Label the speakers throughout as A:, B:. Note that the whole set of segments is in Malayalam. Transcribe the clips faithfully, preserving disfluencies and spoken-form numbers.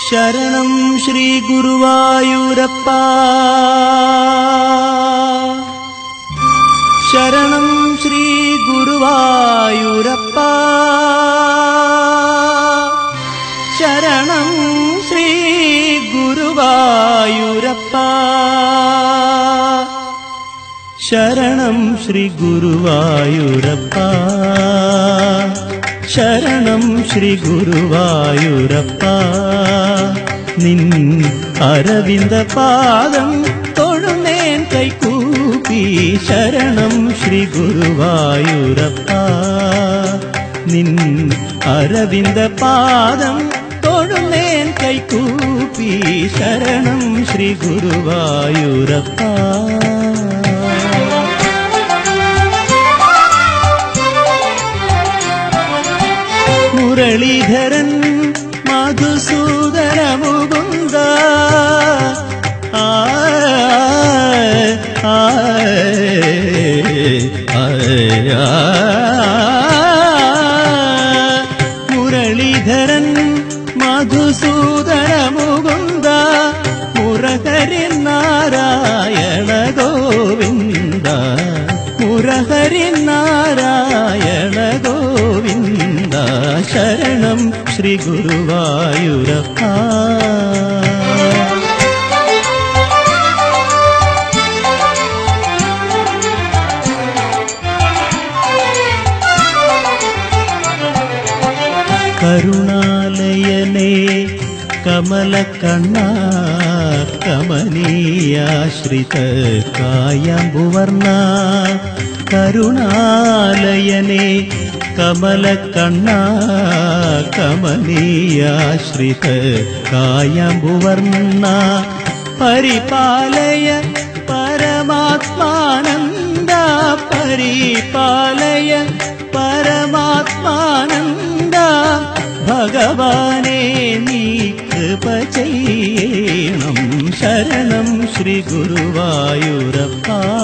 A: ശരണം ശ്രീ ഗുരുവായൂരപ്പ, ശരണം ശ്രീ ഗുരുവായൂരപ്പ, ശരണം ശ്രീ ഗുരുവായൂരപ്പ, ശരണം ശ്രീ ഗുരുവായൂരപ്പ, ശരണം ശ്രീ ഗുരുവായൂരപ്പ. നിൻ അരവിന്ദ പാദം തൊഴുന്നേൻ കൈകൂപ്പി, ശരണം ശ്രീ ഗുരുവായൂരപ്പ. നിൻ അരവിന്ദ പാദം തൊഴുന്നേൻ കൈകൂപ്പി, ശരണം ശ്രീ ഗുരുവായൂരപ്പ. മുരളീധരൻ മധുസൂദന മുകുന്ദ, ആ ആ മുരളീധരൻ മധുസൂദന മുകുന്ദ, മുരഹരി നാരായണ ഗോവിന്ദ, മുരഹരി നാരായണ ഗോവിന്ദ, ശരണം ശ്രീ ഗുരുവായൂരപ്പ. കരുണാലയനേ കമലക്കണ്ണ, കമനീയാശ്രിത കായംബുവർണ്ണ, കരുണാലയനേ കമലക്കണ്ണ, കമനീയാശ്രിത കായംബുവർണ്ണ, പരിപാലയ പരമാത്മാനന്ദ, പരിപാലയ പരമാത്മാനന്ദ, ഭഗവാനേ നീ കൃപ ചെയ്യണം, ശരണം ശ്രീ ഗുരുവായൂരപ്പ.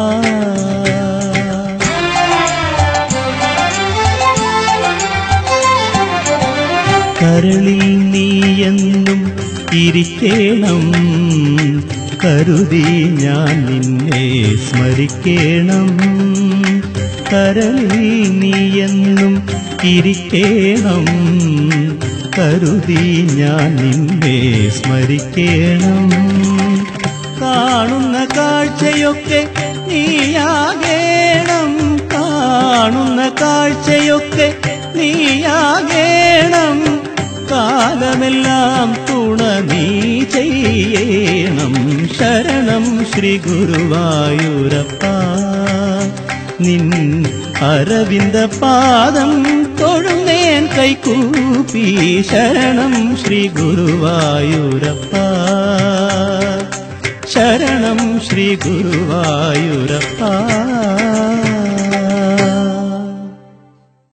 A: കരളിൽ നീയെന്നും ഇരിക്കേണം, കരുതി ഞാൻ നിന്നെ സ്മരിക്കേണം, കരളിൽ നീയെന്നും ഇരിക്കേണം, കരുതി ഞാൻ നിന്നെ സ്മരിക്കേണം. കാണുന്ന കാഴ്ചയൊക്കെ നീയാകേണം, കാണുന്ന കാഴ്ചയൊക്കെ നീയാകേണം, കാലമെല്ലാം തുണ നീ ചെയ്യണം, ശരണം ശ്രീ ഗുരുവായൂരപ്പ. നിൻ അരവിന്ദ പാദം തൊഴുന്നേൻ കൈകൂപ്പി, ശരണം ശ്രീ ഗുരുവായൂരപ്പ, ശരണം ശ്രീ ഗുരുവായൂരപ്പ.